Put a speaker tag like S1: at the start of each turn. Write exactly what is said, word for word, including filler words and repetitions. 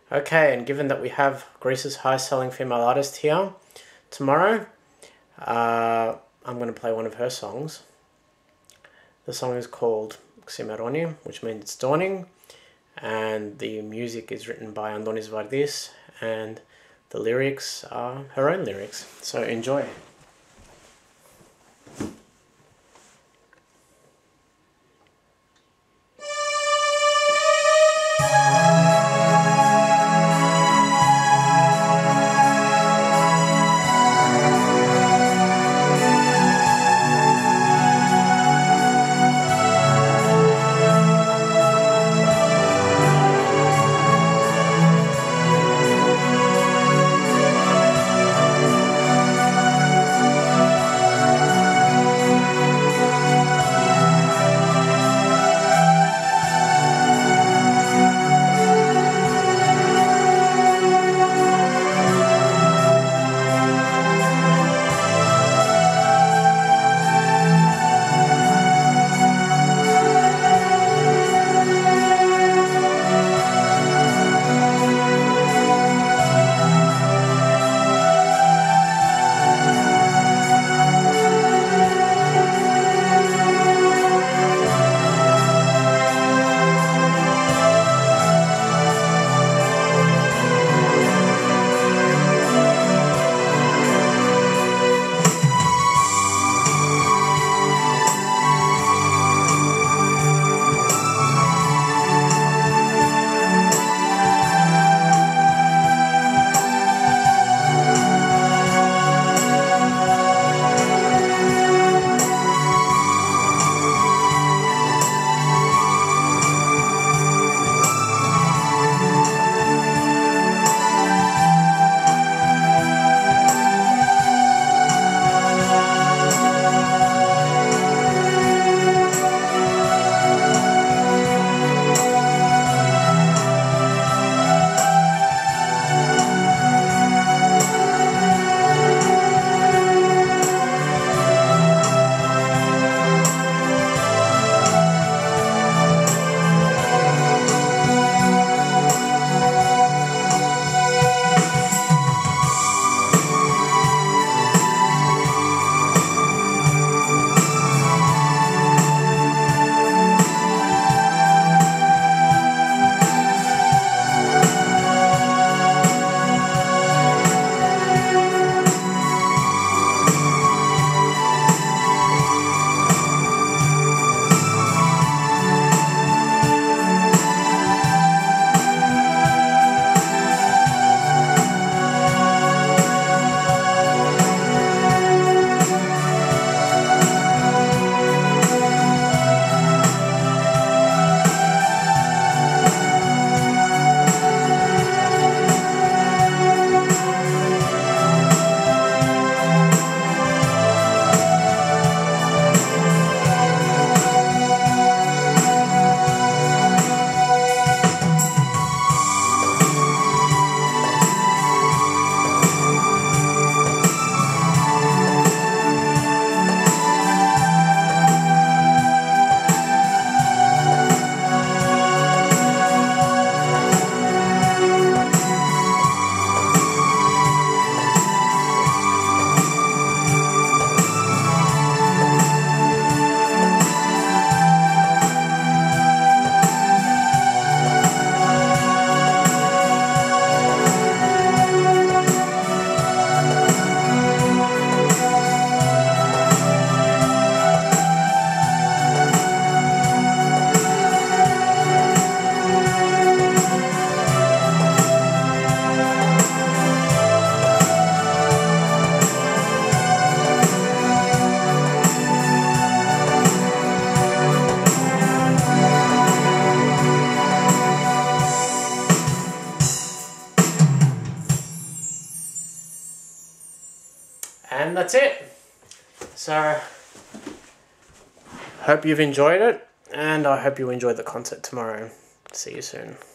S1: Okay, and given that we have Greece's highest selling female artist here, tomorrow, uh, I'm going to play one of her songs. The song is called Ximeroni, which means it's dawning, and the music is written by Andonis Vardis, and the lyrics are her own lyrics. So enjoy. And that's it. So, hope you've enjoyed it, and I hope you enjoy the concert tomorrow. See you soon.